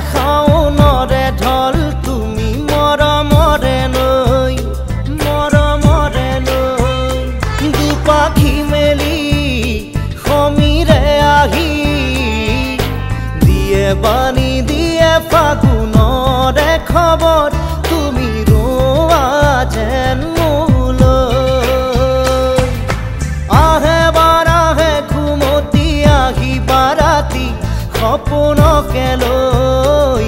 শাওনৰে ঢল তুমি মৰমৰে নৈ দুপাখি মেলি সমীৰে আহি দিয়ে বাণী দিয়ে ফাগুনৰে খবৰ তুমি ৰোৱা যেন মোলৈ আহে বাৰাহে ঘুমতি আহি বাৰাতি সপোনকে লৈ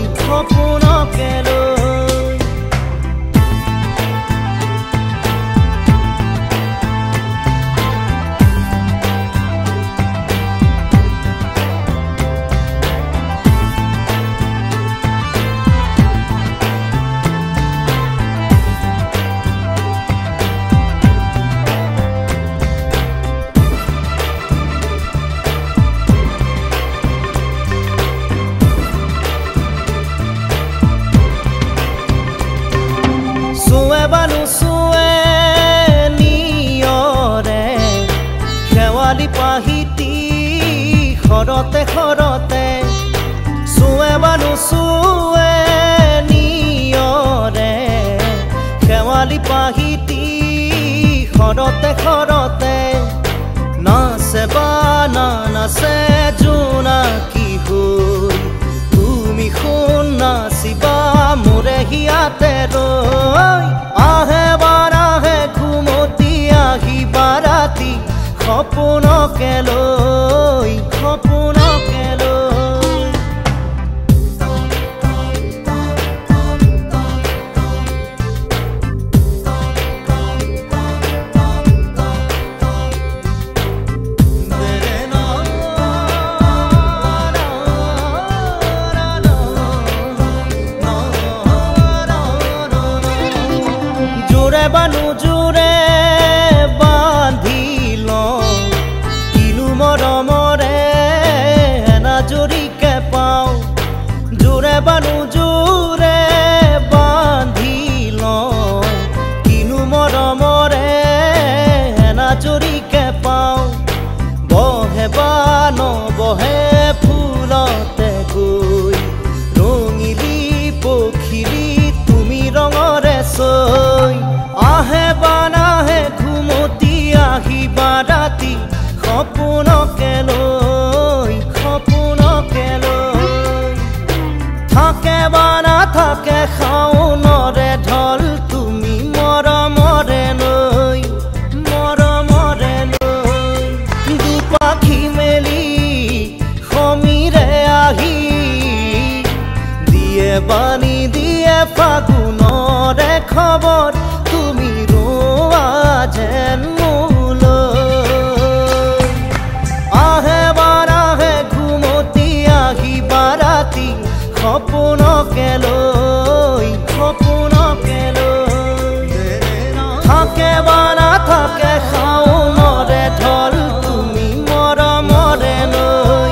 পাহিতি খৰতে খৰতে চুৱে বানু চুৱে নিয়ৰে শেৱালি পাহিতি খৰতে খৰতে নাচে বা নাচে জোনাকী হৈ তুমি শুন নাচিবা মোৰে হিয়াতে ৰৈ আহে বাৰাহে ঘুমতি আহি বাৰাতি সপোনকে লৈ জোৰে বানু জোৰে বান্ধি মৰমৰে এনাজৰিকে পাওঁ জোৰে বানু জোৰে বান্ধি লওঁ কিনো মৰমৰে এনাজৰিকে পাওঁ বহে বা নবহে ফুলতে গৈ ৰঙিলি পখিলি তুমি ৰঙৰে চৈ আহে বা নাহে ঘুমতি আহি বাৰাতি সপোনকে লৈ থাকে বা নাথাকে শাওনৰে ঢল তুমি মৰমৰে নৈ দুপাখি মেলি সমীৰে আহি দিয়ে বাণী দিয়ে ফাগুনৰে খবৰ তুমি ৰোৱা যেন সপোনকে লৈ থাকে বা নাথাকে শাওনৰে ঢল তুমি মৰমৰে নৈ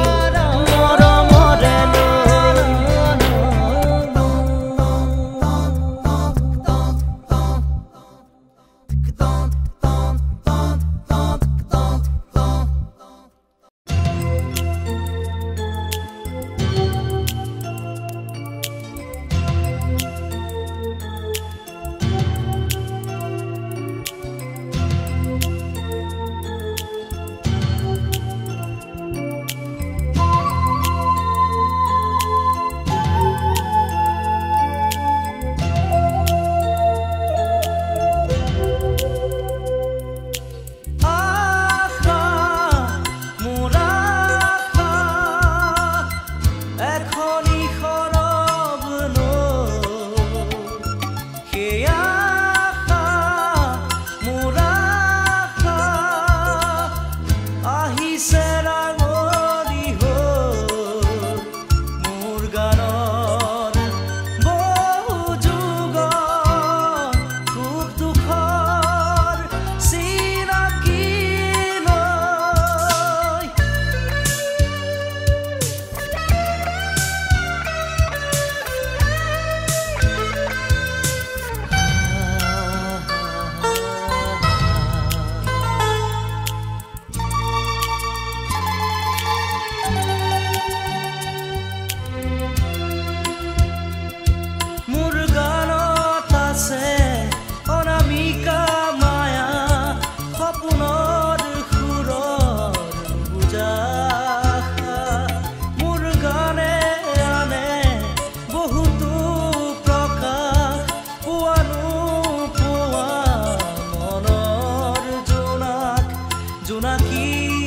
কি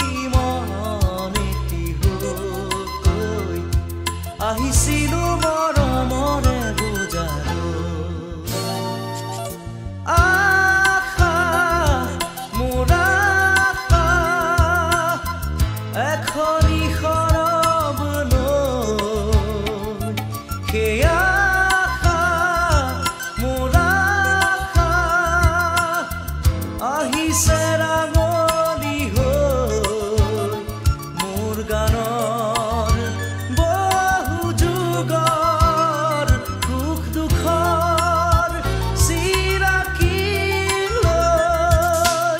মনেটি হৈ আহিছিলো মৰমৰে বুজাৰো আশা মোৰ আশা এখনি সৰব লৈ সেয়া আশা মোৰ আশা আহিছে ৰাঙলী হৈ মোৰ গানৰ বহু যুগৰ সুখ দুখৰ চিৰাকি লৈ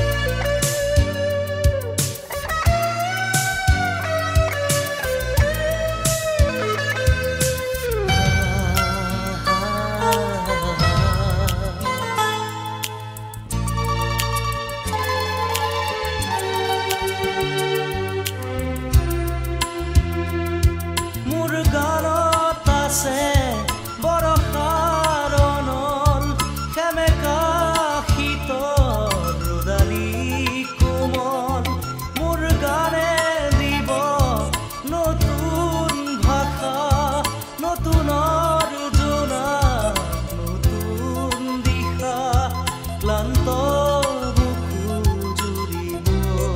মোৰ গানত আছে বৰষাৰ অনল সেমেকা শীতল ৰোদালি কোমল মোৰ গানে দিব নতুন ভাষা নতুনৰ জোনাক নতুন দিশা ক্লান্ত বুকু জুৰিব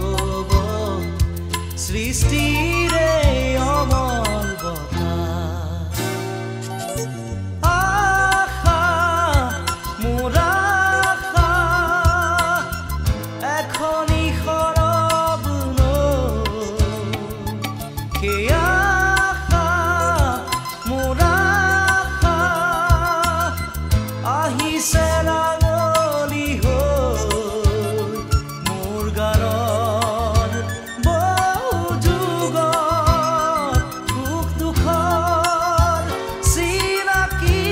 সৃষ্টিৰে অমল বতাহ আশা মোৰ আশা এখনি সৰব লৈ সেয়া আশা মোৰ আশা আহিছে ৰাঙলী হৈ মোৰ গানৰ বহু যুগৰ সুখ দুখৰ চিনাকি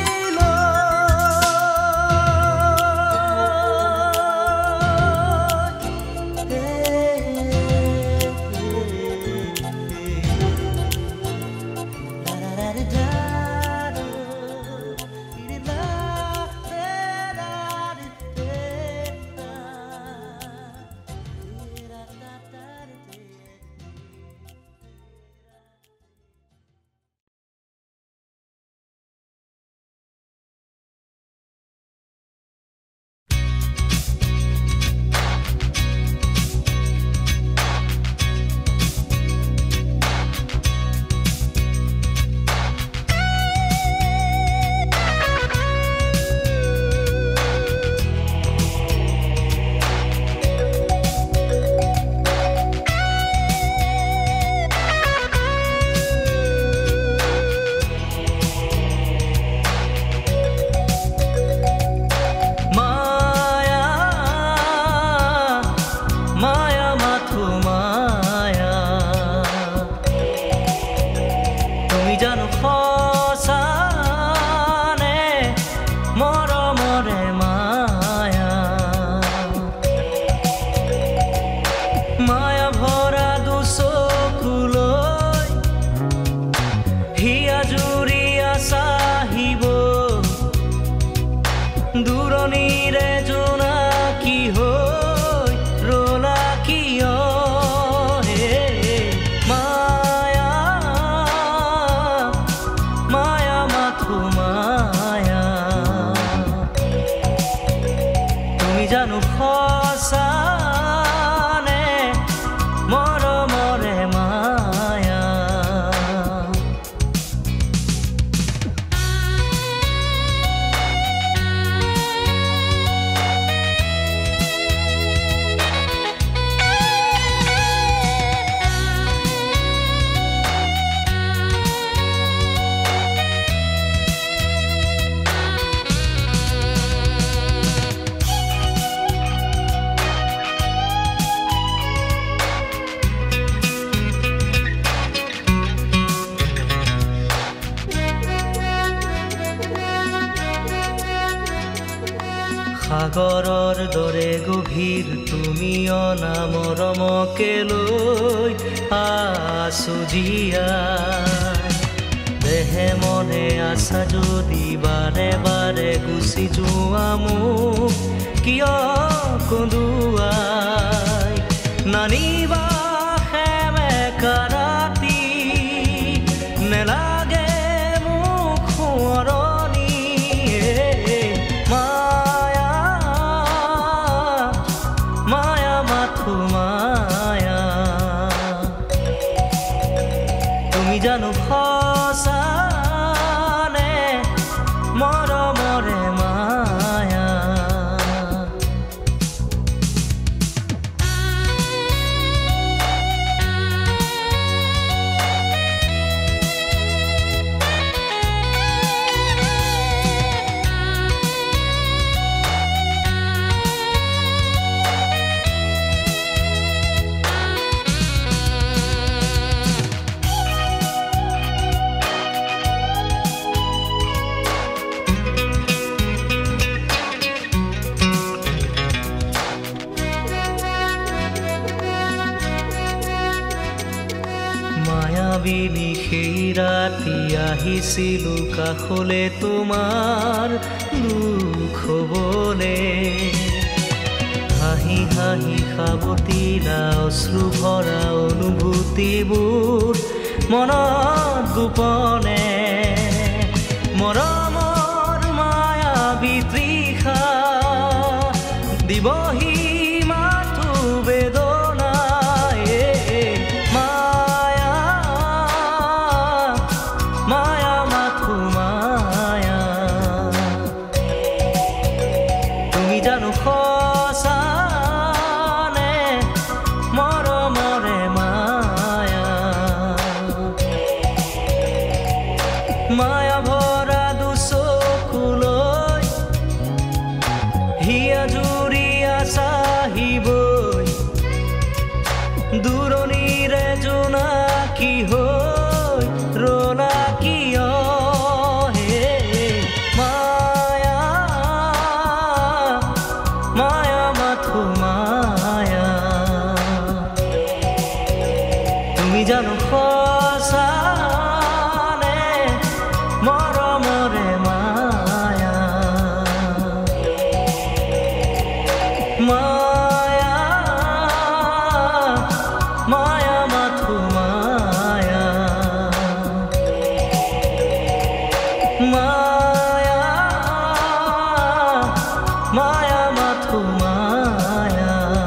দূৰণিৰে জোনাকী হৈ ৰলা কিয় হে মায়া মায়া মাথো মায়া তুমি জানো সঁচা নে মৰমৰে মায়া সাগৰৰ দৰে গভীৰ তুমি অনা মৰমকে লৈ আছো জীয়াই দেহে মনে আছা যদি বাৰে বাৰে গুচি যোৱা মোক কিয় কন্দুৱাই নানিবা সেমেকা ৰাতি নেলাগে মোক সোঁৱৰণি মায়া মায়া মাথো মায়া তুমি জানো সঁচানে মৰমৰে মায়া মায়াবিনী সেই ৰাতি আহিছিলো কাষলে তোমাৰ দুখ হ'বলে হাঁহি হাঁহি সাৱটিলা অশ্ৰু ভৰা অনুভূতিবোৰ মনত গোপনে মৰমৰ মায়াবী তৃষা দিবহি মাথো বেদনাই মায়া মাথো মায়া তুমি জানো সঁচানে মৰমৰে মায়া মায়া ভৰা দুচকুলৈ হিয়া জুৰিয়া চাহিবই দূৰণিৰে জোনাকী হৈ ৰলা কিয় হে মায়া মায়া মাথো মায়া তুমি জানো সঁচানে মৰমৰে মায়া মায়া মায়া মাথো মায়া মায়া মায়া মাথো মায়া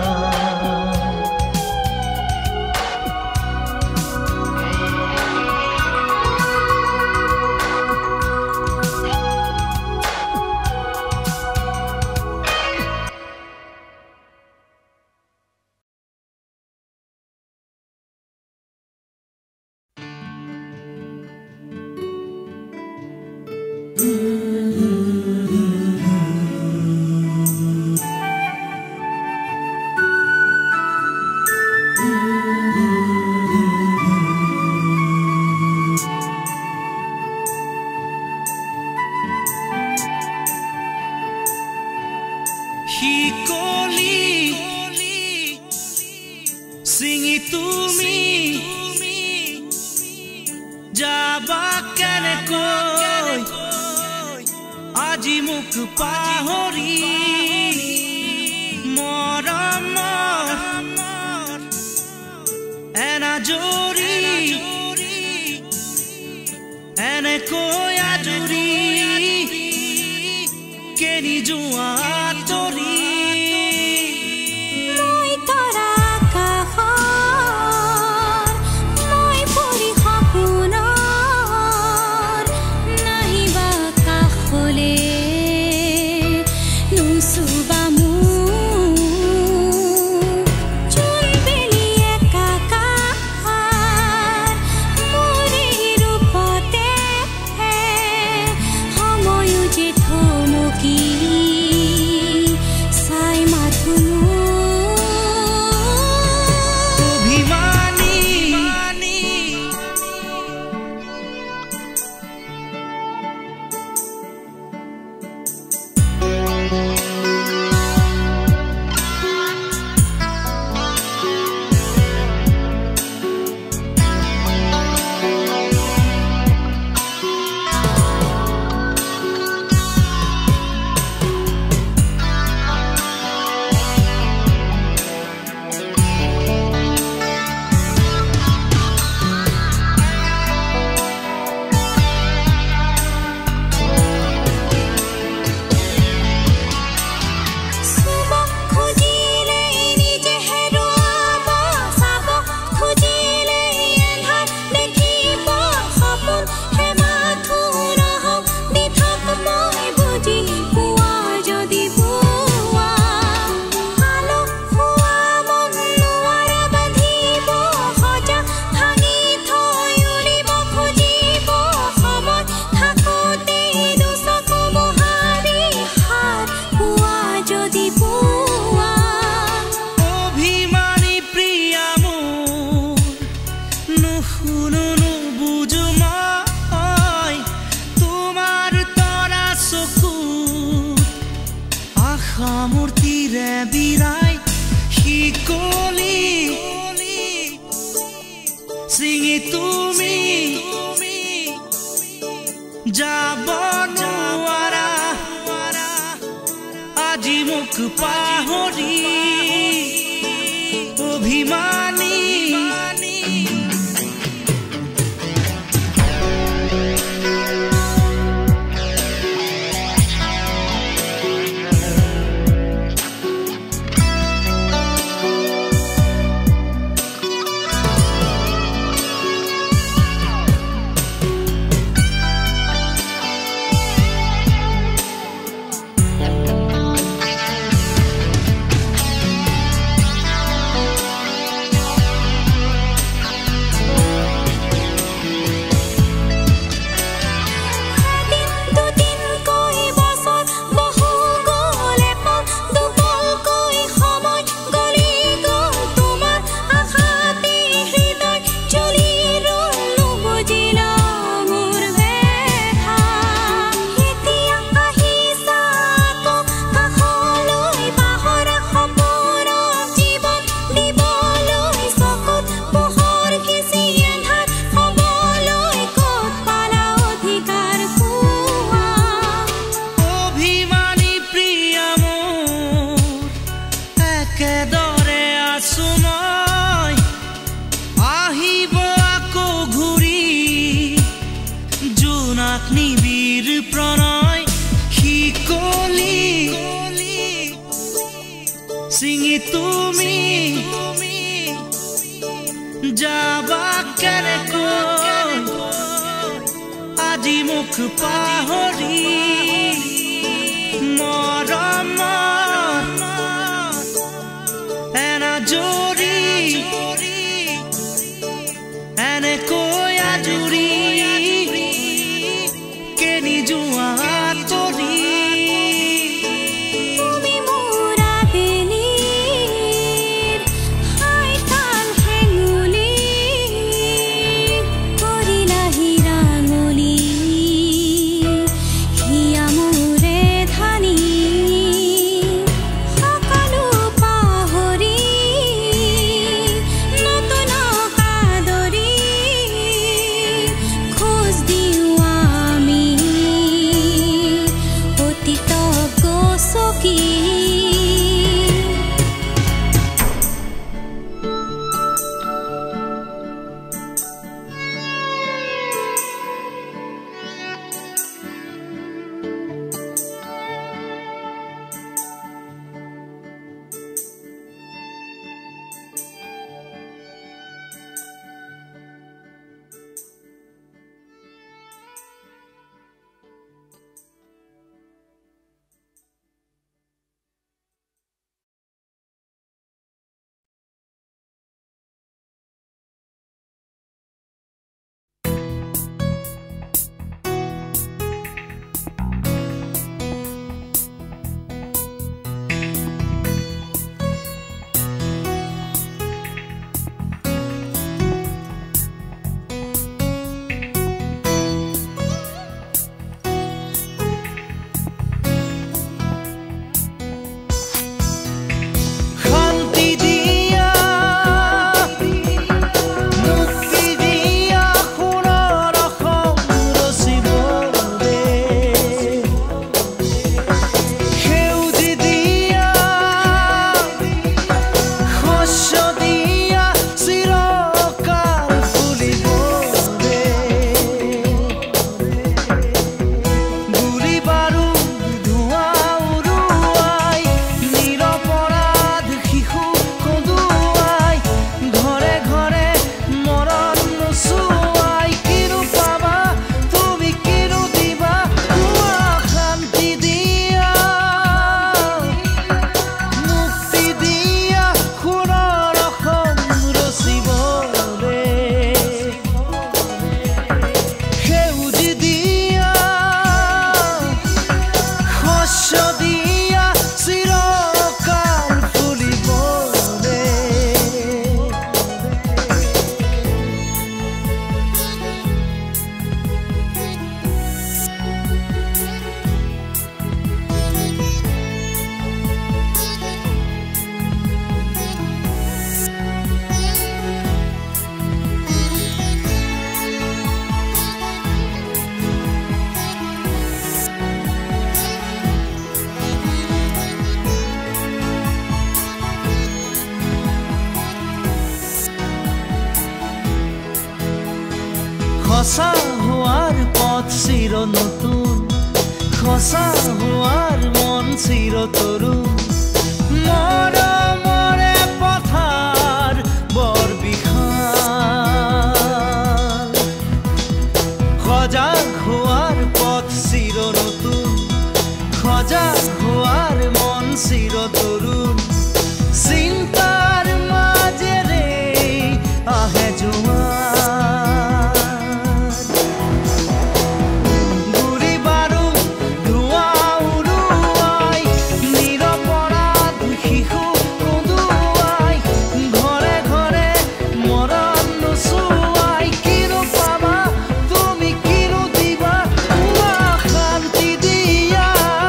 শিকলি ছিঙি তুমি যাবা কেনেকৈ আজি মোক পাহৰি মৰমৰ এনাজৰি এনেকৈ আজৰি কেনি যোৱা তৰি থমকি মোক পাহৰি অভিমানী নিবিড় প্ৰণয় শিকলি ছিঙি তুমি যাবা কেনেকৈ আজি মোক পাহৰি মৰমত এনাজৰি এনেকৈ আজৰি Hiya সঁচা হোৱাৰ পথ চিৰ নতুন সঁচা হোৱাৰ মন চিৰ তৰুণ মৰমৰে পথাৰ বৰ বিশাল সজাগ হোৱাৰ পথ চিৰ নতুন সজাগ হোৱাৰ মন চিৰ তৰুণ চিন্তাৰ মাজেৰে আহে জোৱাৰ গুৰি বাৰুদ ধোঁৱা উৰুৱাই নিৰপৰাধ শিশু কন্দুৱাই ঘৰে ঘৰে মৰণ নোচোৱাই কিনো পাবা তুমি কিনো দিবা শান্তি দিয়া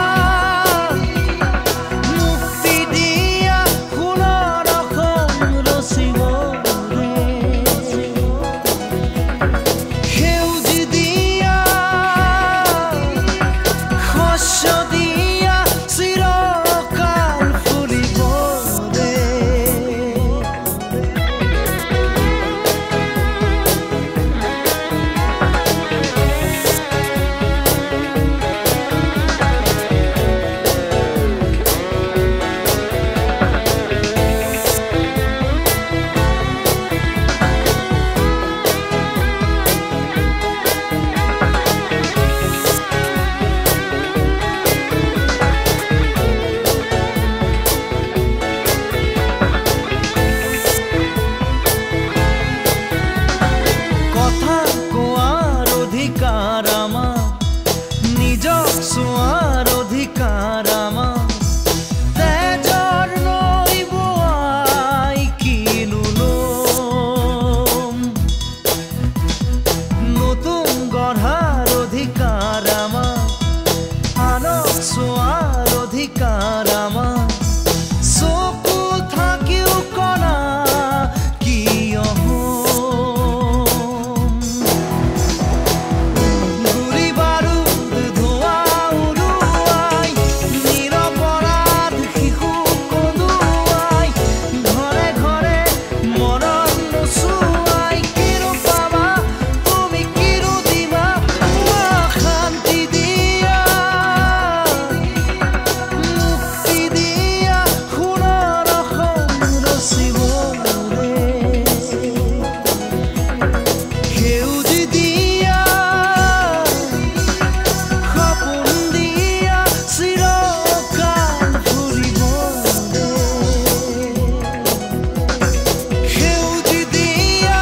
মুক্তি দিয়া সোণৰ অসম ৰচিবৰে সেউজ দিয়া শস্য দিয়া চিৰকাল ফুলিবৰে কথা কোৱাৰ অধিকাৰ আমাৰ নিজক চোৱাৰ অধিকাৰ আমাৰ তেজৰ নৈ বোৱাই কিনো ল'ম নতুন গঢ়াৰ অধিকাৰ আমাৰ আনক চোৱাৰ অধিকাৰ আমাৰ চকু থাকিও কণা কিয় গুৰি বাৰুদ ধোঁৱা উৰুৱাই নিৰপৰাধ শিশু কন্দুৱাই ঘৰে ঘৰে মৰণ নোচোৱাই কিনো পাবা তুমি কিনো দিবা শান্তি দিয়া মুক্তি দিয়া সোণৰ অসম ৰচিবৰে সেউজ দিয়া সপোন দিয়া চিৰকাল ফুলিবৰে সেউজ দিয়া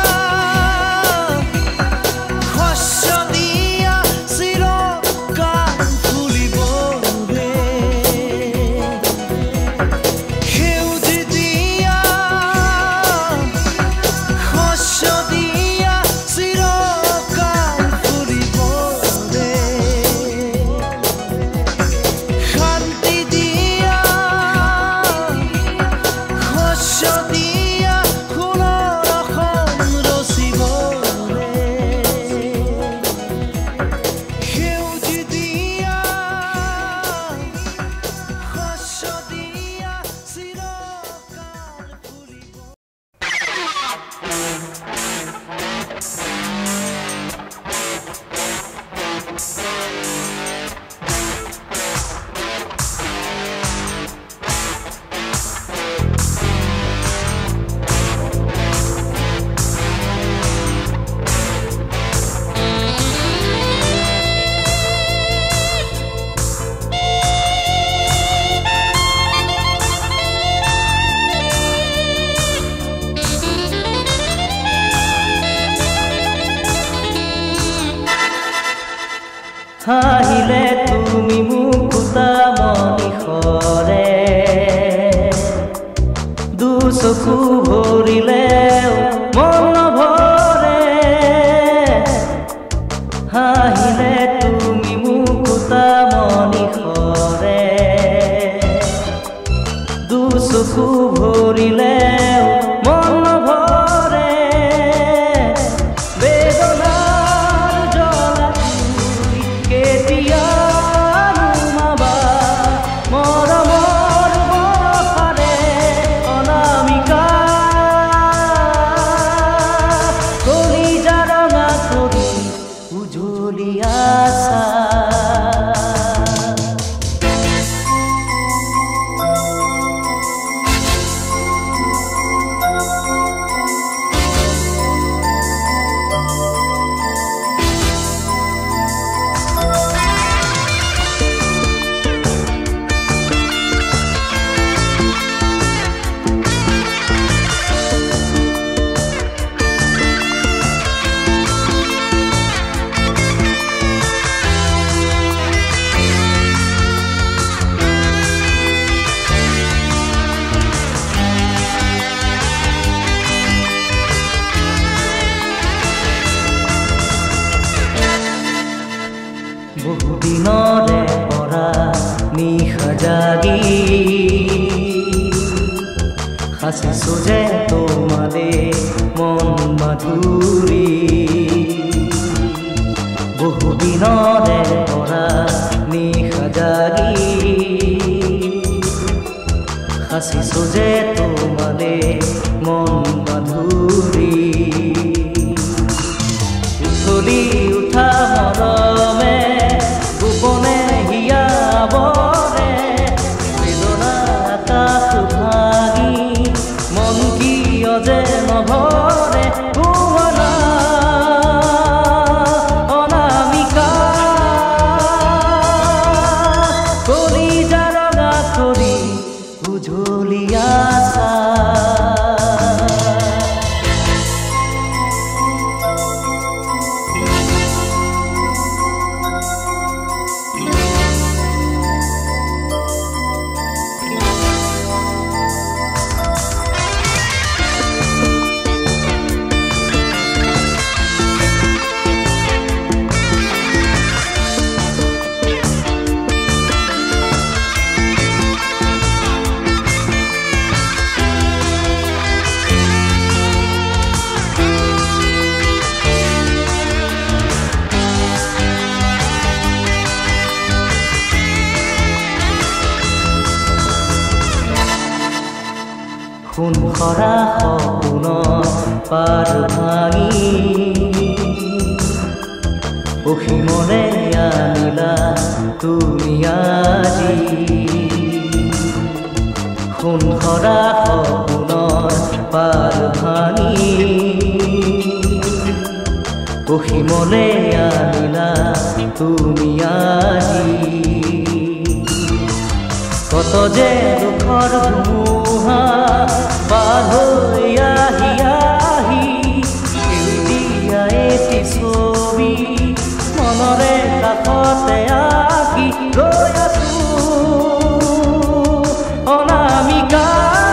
শস্য দিয়া চিৰকাল ফুলিবৰে সেউজ দিয়া শস্য দিয়া চিৰকাল ফুলিবৰে শান্তি দিয়া শস্য দিয়া সোণৰ অসম ৰচিবৰে সেউজ দিয়া শস্য দিয়া চিৰকাল ফুলিব হাঁহিলে তুমি মুকুতা মনিষৰে দুচকু ভৰিলেও মন নভৰে হাঁহিলে তুমি মুকুতা মনিষৰে দুচকু ভৰিলেও মন নভৰে বেদনাৰ জ্বলা জুই কেতিয়া নুমাবা মৰমৰ বৰষাৰে অনামিকা সাচিছো যে তোমালে মন মাধুৰী বহুদিনৰে পৰা নিশা জাগি সাচিছো যে তোমালে মন মাধুৰী উঠলি উঠা মৰমে গোপনে হিয়াবৰে বেদনা আকাশ ভাঙি মন কিয় যে নভৰে ভুৱনা অনামিকা কলিজা ৰঙা কৰি উজলি আছা সোণ সৰা সপোনৰ পাৰ ভাঙি অসীমলে আনিলা তুমি আজি সোণ সৰা সপোনৰ পাৰ ভাঙি অসীমলে আনিলা তুমি আজি কত যে দুখৰ ধুমুহা পাৰ হৈ আহি আহি সেউজীয়া এটি ছবি মনৰে কাষতে আঁকি ৰৈ আছো অনামিকা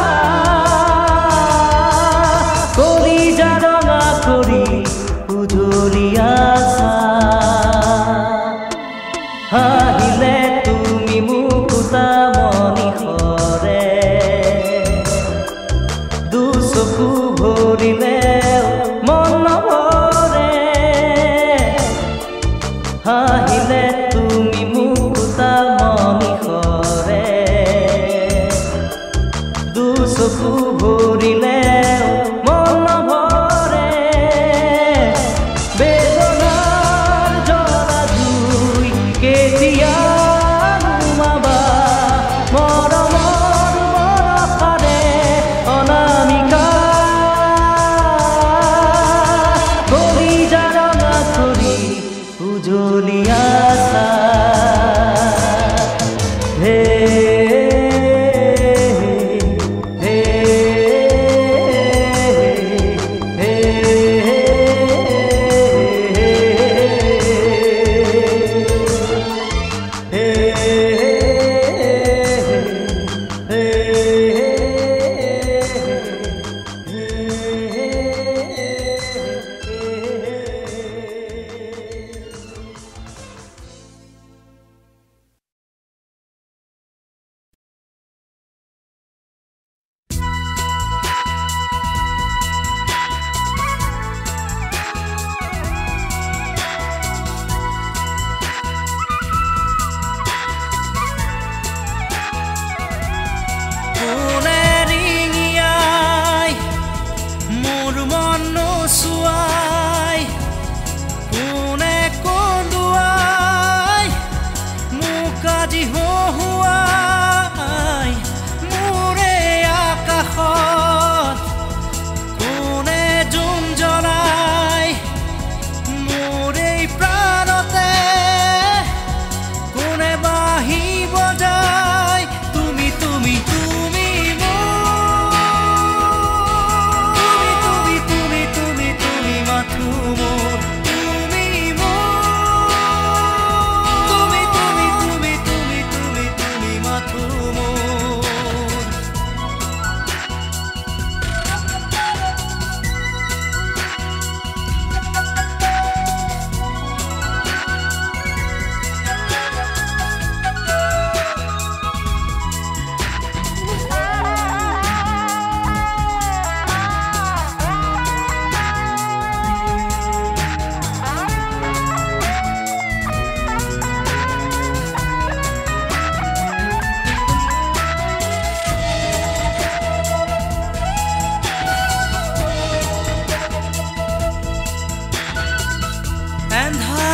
কলিজা ৰঙা কৰি উজলি আছা হাঁহিলে তুমি মুকুতা মণিহৰে দুচকু ভৰিলে মন নভৰে হাঁহিলে তুমি মুকুতা মণিহৰে দুচকু ভৰিলে মন নভৰে বেদনাৰ জ্বলা জুই কেতিয়া নুমাবা মৰমৰ বৰষাৰে অনামিকা কলিজা ৰঙা কৰি উজলি আছা হে হে হে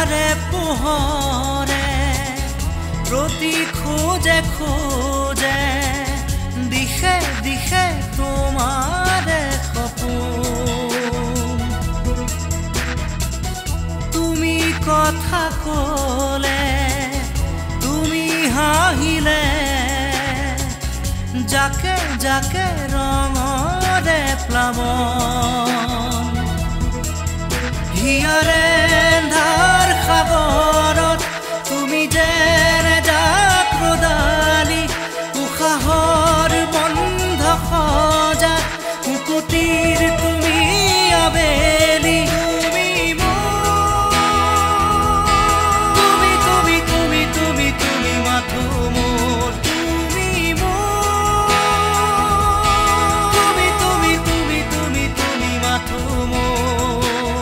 হিয়াৰে পোহৰে প্ৰতি খোজে খোজে দিশে দিশে তোমাৰে সপোন তুমি কথা ক'লে তুমি হাঁহিলে যাকে যাকে ৰঙৰে প্লাৱন হিয়াৰে ধাৰ সাগৰত তুমি যেনে জাক ৰদালি উশাহৰ বন্ধ সজা কুকুটিৰ তুমি আবেলি তুমি তুমি তুমি তুমি তুমি তুমি মাথো মোৰ তুমি তুমি তুমি তুমি তুমি তুমি মাথো মোৰ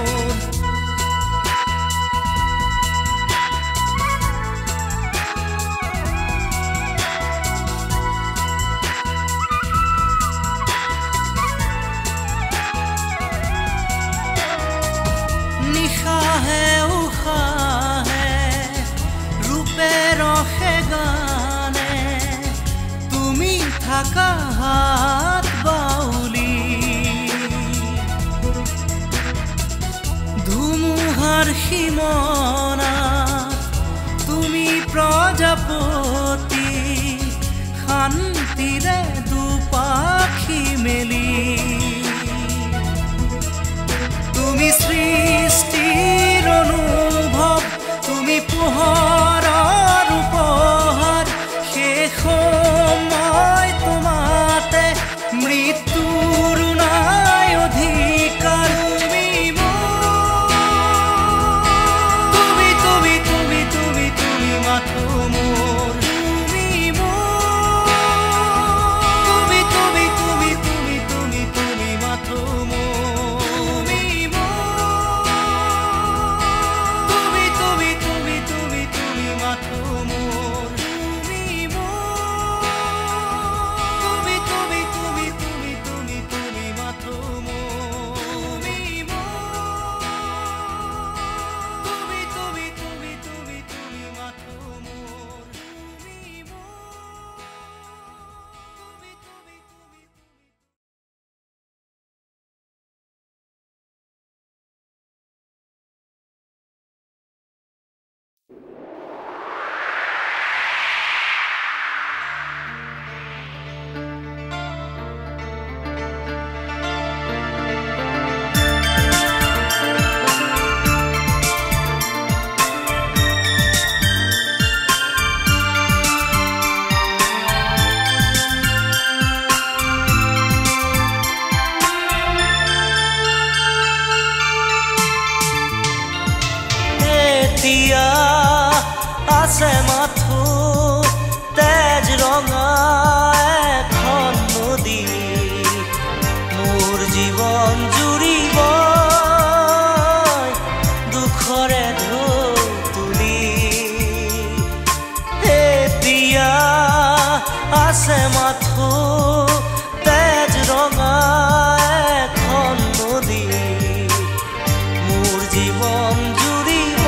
নিশাহে উশাহে ৰূপে ৰসে গানে তুমি থাকা হাত বাউলি ধুমুহাৰ সীমনা তুমি প্ৰজাপতি শান্তিৰে দুপাখি মেলি তুমি সৃষ্টিৰ অনুভৱ তুমি পোহৰৰ উপহাৰ শেষ সময় তোমাতে মৃত্যুৰ নাই অধিকাৰ তুমি তুমি তুমি তুমি তুমি মাথো মোৰ তুমি তুমি তুমি তুমি তুমি তুমি মাথো মোৰ আছে মাথো তেজ ৰঙা এখন নদী মোৰ জীৱন জুৰিব দুখৰে ঢৌ তুলি এতিয়া আছে মাথো তেজ ৰঙা এখন নদী মোৰ জীৱন জুৰিব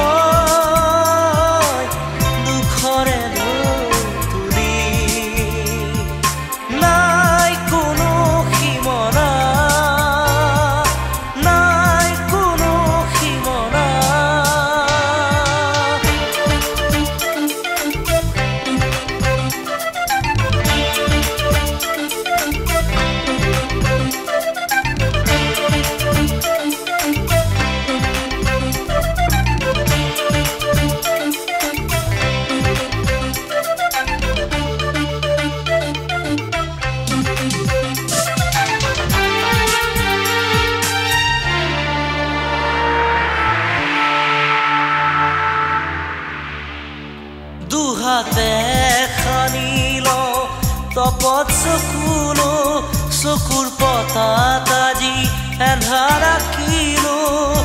দুহাতে খানিল তপত চকুলো চকুৰ পতাত আজি এন্ধাৰ আঁকিলো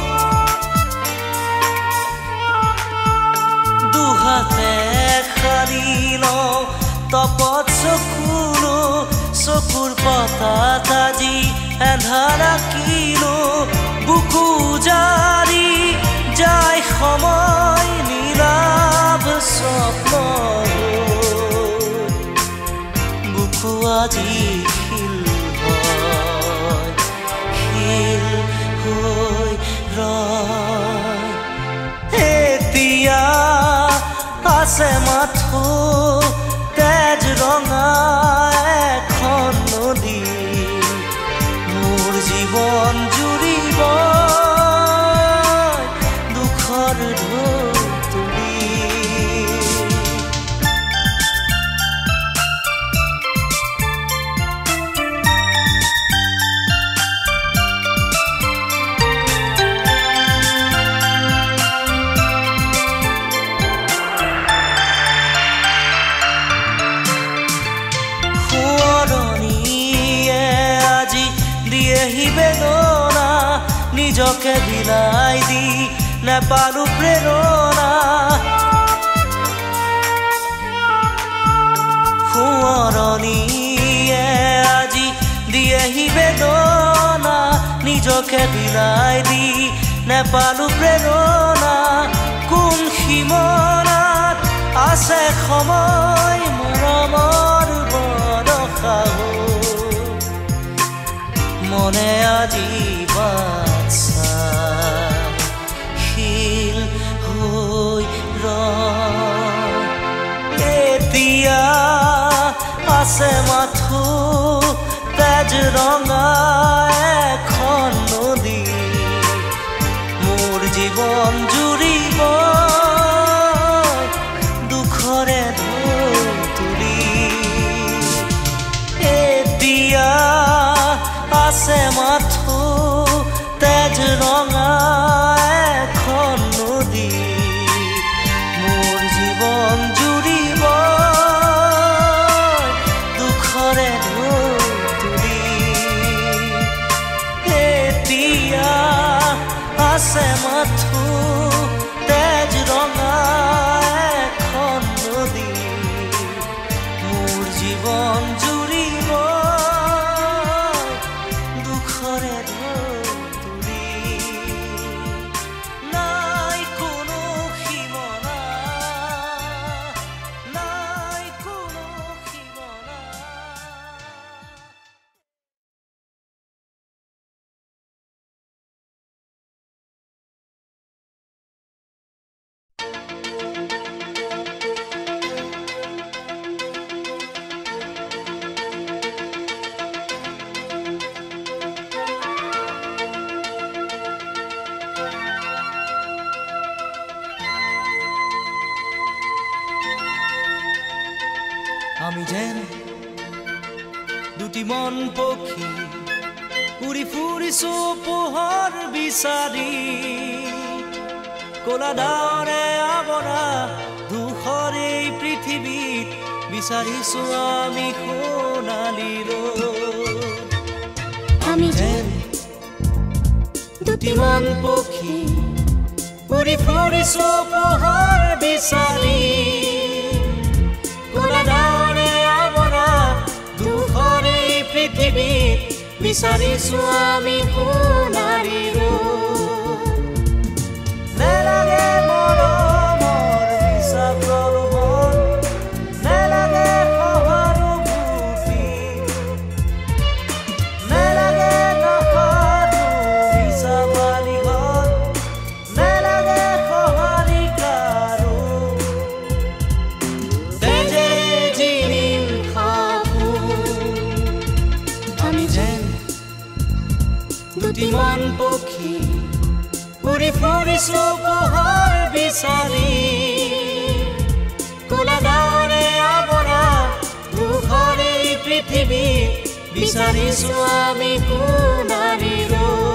দুহাতে খানিল তপত চকুলো চকুৰ পতাত আজি এন্ধাৰ আঁকিলো বুকু জাৰি যায় সময় আছে মাথো তেজ ৰঙা এখন নদী মোৰ জীৱন জুৰিব দুখৰ ঢৌ তুলি নিজকে বিলাই দি নেপালো প্ৰেৰণা সোঁৱৰণীয়ে আজি দিয়েহি বেদনা নিজকে বিলাই দি নেপালো প্ৰেৰণা কোন সীমনাত আছে সময় মৰমৰ বৰষা মনে আজি এতিয়া আছে মাথো তেজ ৰঙা এখন নদী মোৰ জীৱন জুৰিব দুখৰে ঢৌ তুলি এতিয়া আছে মাথো তেজ ৰঙা এখন নদী মোৰ জীৱন জুৰিব দুখৰে ঢৌ তুলি এতিয়া আছে মাথো তেজ ৰঙা এখন নদী মোৰ জীৱন জুৰিব দুখৰে ঢৌ আমি যেন দুটি মন পক্ষী উৰি ফুৰিছো পোহৰ বিচাৰি কলা ডাৱৰে আৱৰা ধূসৰ এই পৃথিৱীত বিচাৰিছো আমি সোণালী ৰ'দ আমি যেন দুটি মন পক্ষী উৰি ফুৰিছো পোহৰ বিচাৰি কলা পৃথিৱীত বিচাৰিছো আমি সোণালী ৰ'দ নেলাগে মৰমৰ বিচাৰ প্ৰলোভন নেলাগে সহানুভূতি নেলাগে নসাধু বিচাৰ বালিঘৰ নেলাগে সঁহাৰি কাৰো তেজেৰে জিনিম দুটি মন পক্ষী উৰি ফুৰিছো পোহৰ বিচাৰি কলা ডাৱৰে আৱৰা ধূসৰ এই পৃথিৱীত বিচাৰিছো আমি সোণালী ৰ'দ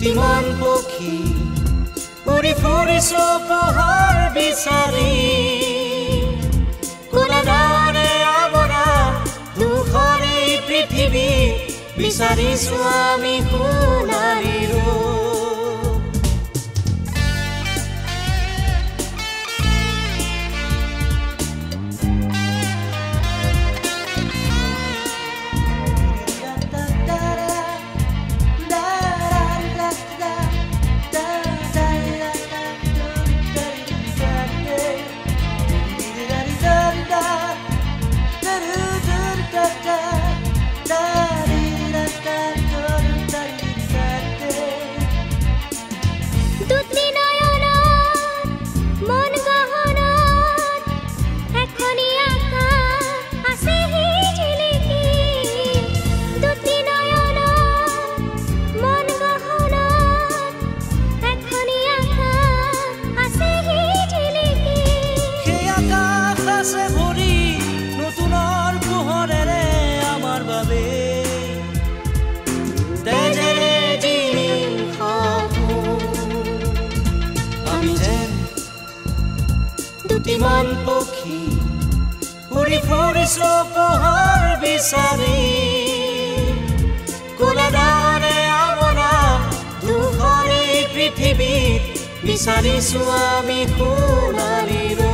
দুটি মন পক্ষী উৰি ফুৰিছো পোহৰ বিচাৰি কোলাডাৰে আৱৰা দুখৰে পৃথিৱী বিচাৰিছো আমি সোণাৰী ৰূপ মন পক্ষী উৰি ফুৰিছো পোহৰ বিচাৰি কোলাডাৰে আৱৰা দুখৰে পৃথিৱীত বিচাৰিছো আমি সোণাৰী